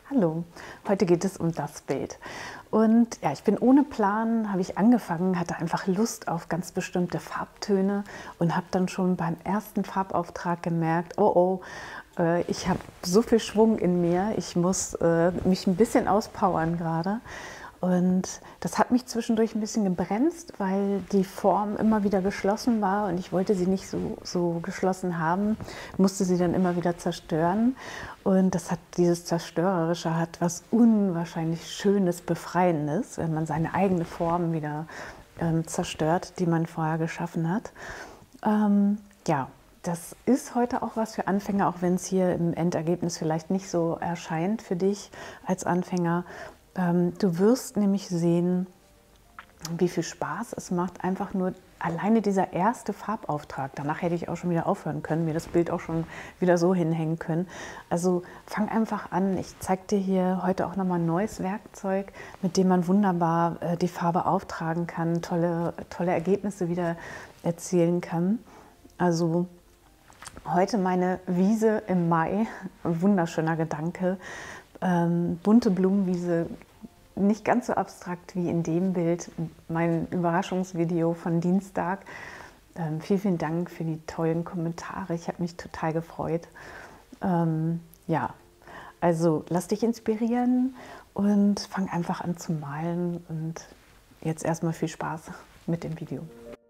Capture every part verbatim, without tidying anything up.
Hallo, heute geht es um das Bild. Und ja, ich bin ohne Plan, habe ich angefangen, hatte einfach Lust auf ganz bestimmte Farbtöne und habe dann schon beim ersten Farbauftrag gemerkt, oh oh, äh, ich habe so viel Schwung in mir, ich muss äh, mich ein bisschen auspowern gerade. Und das hat mich zwischendurch ein bisschen gebremst, weil die Form immer wieder geschlossen war und ich wollte sie nicht so, so geschlossen haben, musste sie dann immer wieder zerstören. Und das hat, dieses Zerstörerische hat was unwahrscheinlich Schönes, Befreiendes, wenn man seine eigene Form wieder ähm, zerstört, die man vorher geschaffen hat. Ähm, ja, das ist heute auch was für Anfänger, auch wenn es hier im Endergebnis vielleicht nicht so erscheint für dich als Anfänger. Du wirst nämlich sehen, wie viel Spaß es macht, einfach nur alleine dieser erste Farbauftrag. Danach hätte ich auch schon wieder aufhören können, mir das Bild auch schon wieder so hinhängen können. Also fang einfach an. Ich zeige dir hier heute auch nochmal ein neues Werkzeug, mit dem man wunderbar äh, die Farbe auftragen kann, tolle, tolle Ergebnisse wieder erzielen kann. Also heute meine Wiese im Mai, ein wunderschöner Gedanke. Ähm, bunte Blumenwiese, nicht ganz so abstrakt wie in dem Bild, mein Überraschungsvideo von Dienstag. Ähm, vielen, vielen Dank für die tollen Kommentare, ich habe mich total gefreut. Ähm, ja, also lass dich inspirieren und fang einfach an zu malen und jetzt erstmal viel Spaß mit dem Video.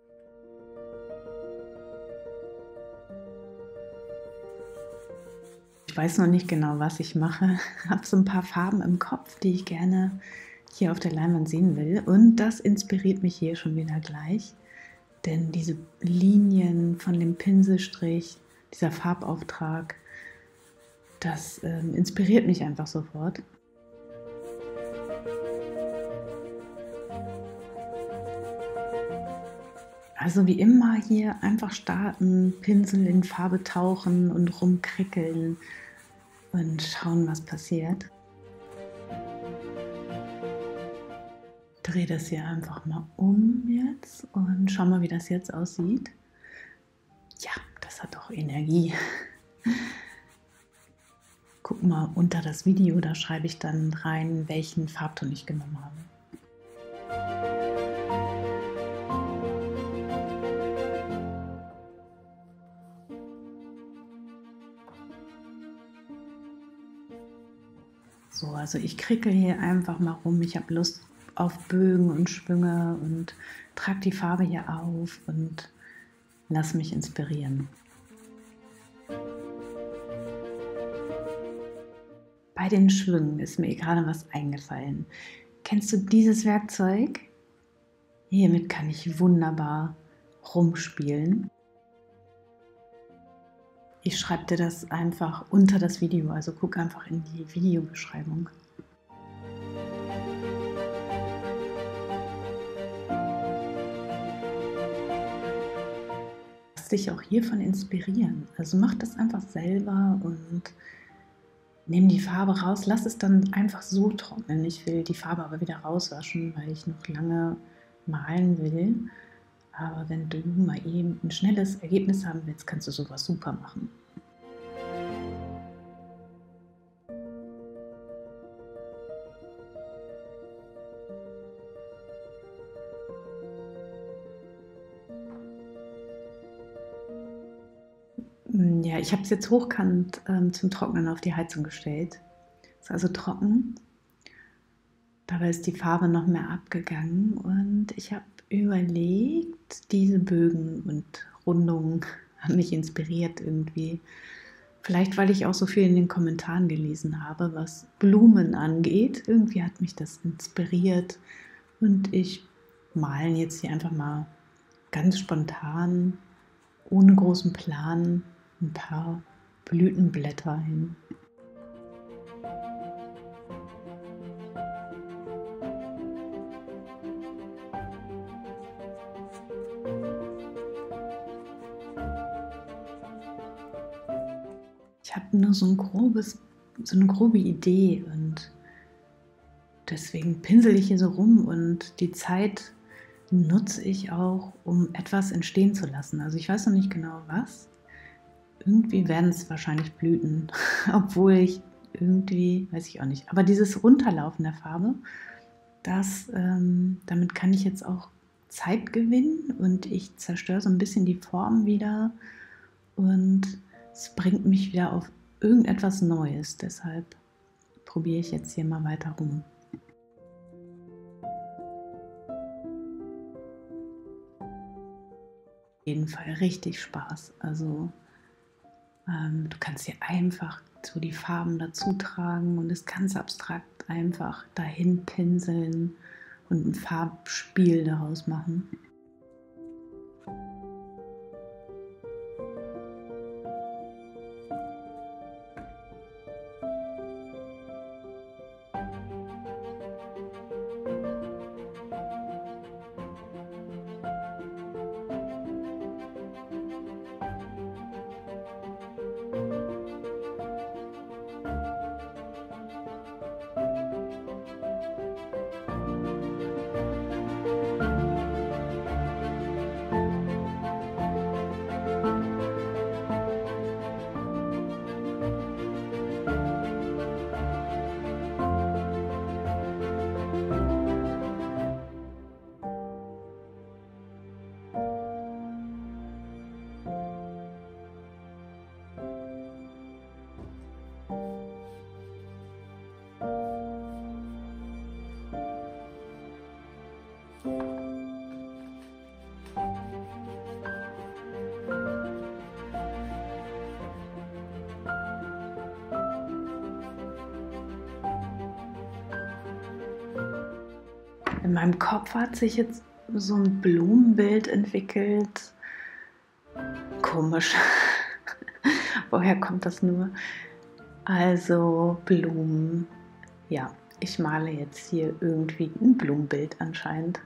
Ich weiß noch nicht genau, was ich mache. Ich habe so ein paar Farben im Kopf, die ich gerne hier auf der Leinwand sehen will. Und das inspiriert mich hier schon wieder gleich. Denn diese Linien von dem Pinselstrich, dieser Farbauftrag, das äh, inspiriert mich einfach sofort. Also wie immer hier einfach starten, Pinsel in Farbe tauchen und rumkrickeln und schauen, was passiert. Dreh das hier einfach mal um jetzt und schau mal, wie das jetzt aussieht. Ja, das hat auch Energie. Guck mal unter das Video, da schreibe ich dann rein, welchen Farbton ich genommen habe. So, also ich krickel hier einfach mal rum. Ich habe Lust auf Bögen und Schwünge und trage die Farbe hier auf und lass mich inspirieren. Bei den Schwüngen ist mir gerade was eingefallen. Kennst du dieses Werkzeug? Hiermit kann ich wunderbar rumspielen. Ich schreibe dir das einfach unter das Video, also guck einfach in die Videobeschreibung. Lass dich auch hiervon inspirieren. Also mach das einfach selber und nimm die Farbe raus. Lass es dann einfach so trocknen. Ich will die Farbe aber wieder rauswaschen, weil ich noch lange malen will. Aber wenn du mal eben ein schnelles Ergebnis haben willst, kannst du sowas super machen. Ja, ich habe es jetzt hochkant ähm, zum Trocknen auf die Heizung gestellt. Ist also trocken. Dabei ist die Farbe noch mehr abgegangen und ich habe überlegt, diese Bögen und Rundungen haben mich inspiriert irgendwie. Vielleicht, weil ich auch so viel in den Kommentaren gelesen habe, was Blumen angeht. Irgendwie hat mich das inspiriert und ich male jetzt hier einfach mal ganz spontan, ohne großen Plan, ein paar Blütenblätter hin. Ich habe nur so ein grobes, so eine grobe Idee und deswegen pinsel ich hier so rum und die Zeit nutze ich auch, um etwas entstehen zu lassen. Also ich weiß noch nicht genau was. Irgendwie werden es wahrscheinlich Blüten, obwohl ich irgendwie, weiß ich auch nicht. Aber dieses Runterlaufen der Farbe, das, ähm, damit kann ich jetzt auch Zeit gewinnen und ich zerstöre so ein bisschen die Form wieder und es bringt mich wieder auf irgendetwas Neues. Deshalb probiere ich jetzt hier mal weiter rum. Auf jeden Fall richtig Spaß. Also ähm, du kannst hier einfach so die Farben dazu tragen und es ganz abstrakt einfach dahin pinseln und ein Farbspiel daraus machen. In meinem Kopf hat sich jetzt so ein Blumenbild entwickelt. Komisch. Woher kommt das nur? Also Blumen. Ja, ich male jetzt hier irgendwie ein Blumenbild anscheinend.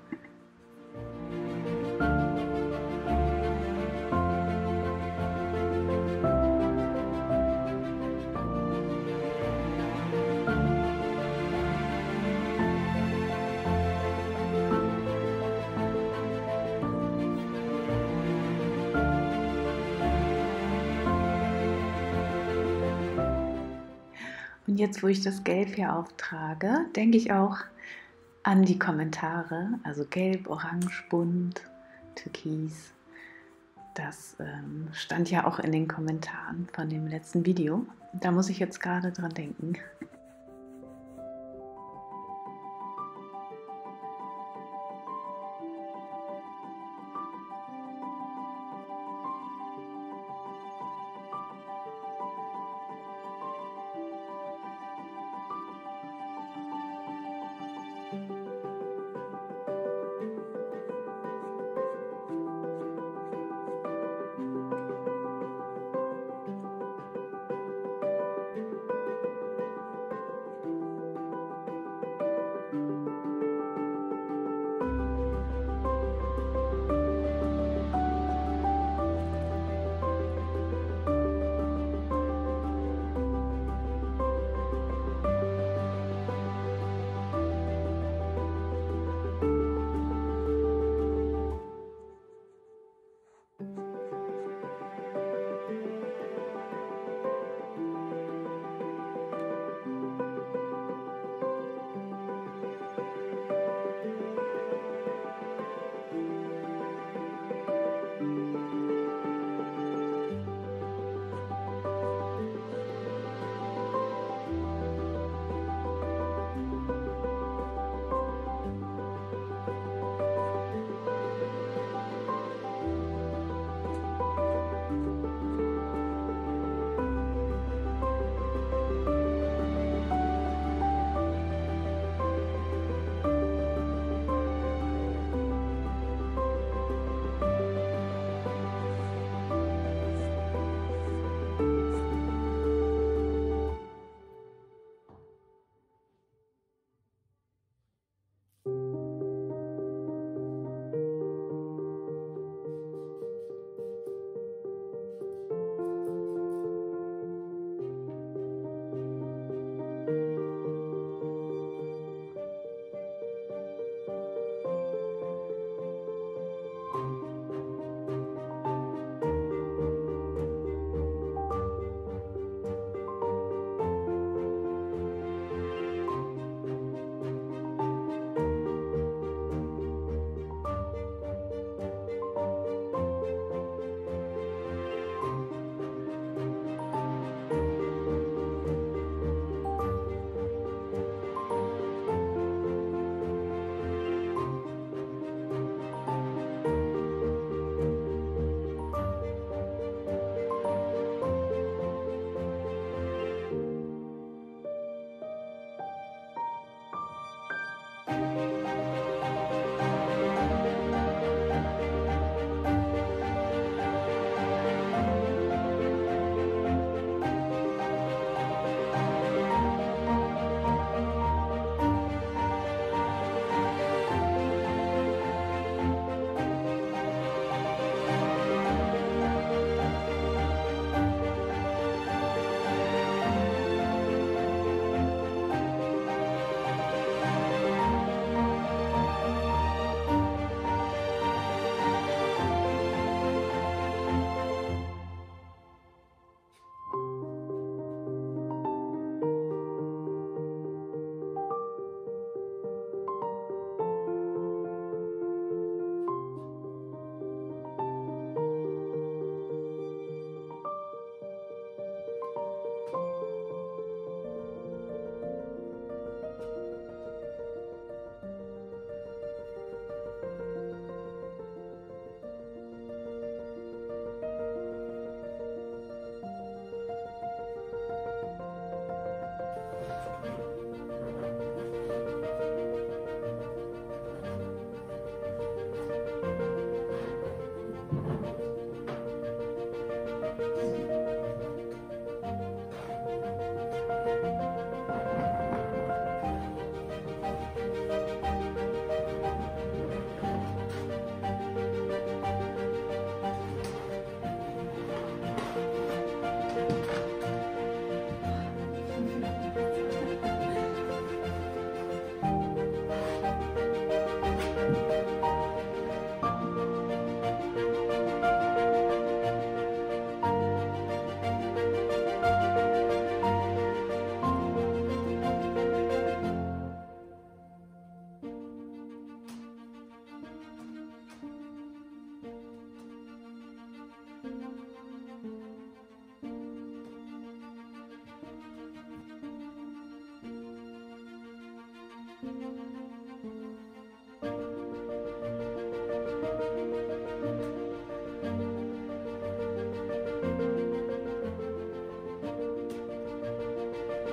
Und jetzt, wo ich das Gelb hier auftrage, denke ich auch an die Kommentare, also Gelb, Orange, Bunt, Türkis. Das ähm, stand ja auch in den Kommentaren von dem letzten Video. Da muss ich jetzt gerade dran denken.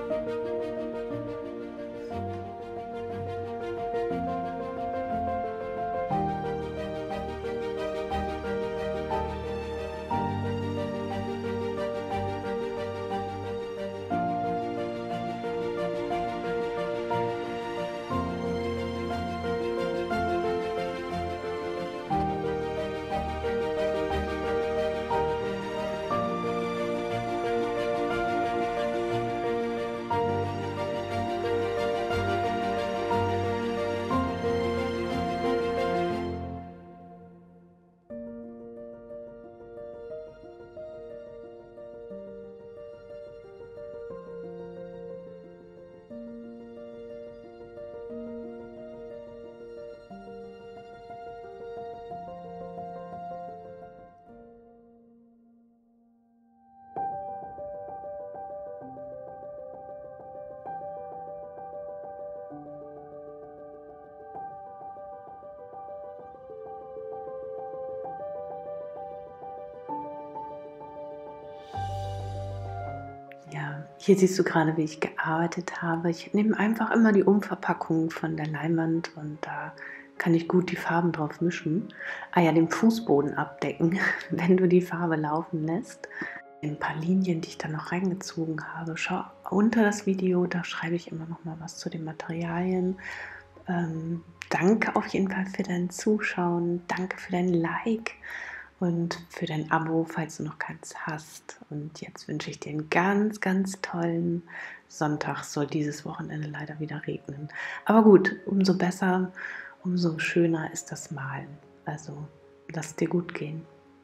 Ja, hier siehst du gerade, wie ich gearbeitet habe. Ich nehme einfach immer die Umverpackung von der Leinwand und da kann ich gut die Farben drauf mischen. Ah ja, den Fußboden abdecken, wenn du die Farbe laufen lässt. Ein paar Linien, die ich dann noch reingezogen habe. Schau unter das Video, da schreibe ich immer noch mal was zu den Materialien. Ähm, danke auf jeden Fall für dein Zuschauen. Danke für dein Like und für dein Abo, falls du noch keins hast. Und jetzt wünsche ich dir einen ganz, ganz tollen Sonntag. Soll dieses Wochenende leider wieder regnen. Aber gut, umso besser, umso schöner ist das Malen. Also lass es dir gut gehen.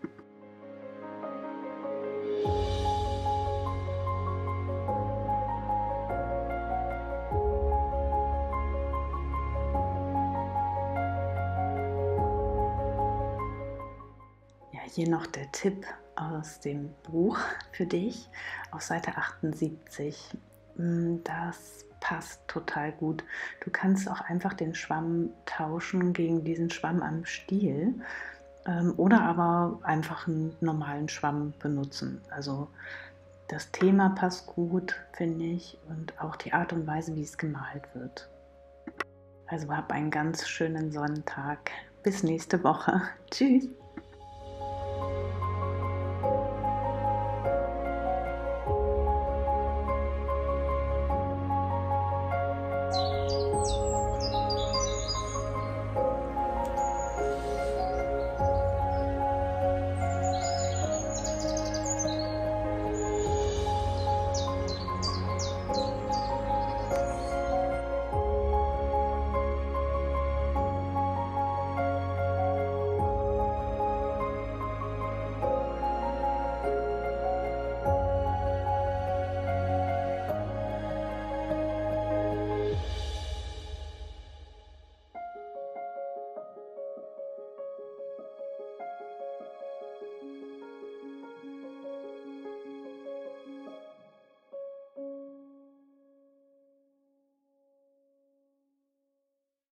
Hier noch der Tipp aus dem Buch für dich auf Seite achtundsiebzig. Das passt total gut. Du kannst auch einfach den Schwamm tauschen gegen diesen Schwamm am Stiel oder aber einfach einen normalen Schwamm benutzen. Also das Thema passt gut, finde ich, und auch die Art und Weise, wie es gemalt wird. Also hab einen ganz schönen Sonntag. Bis nächste Woche. Tschüss.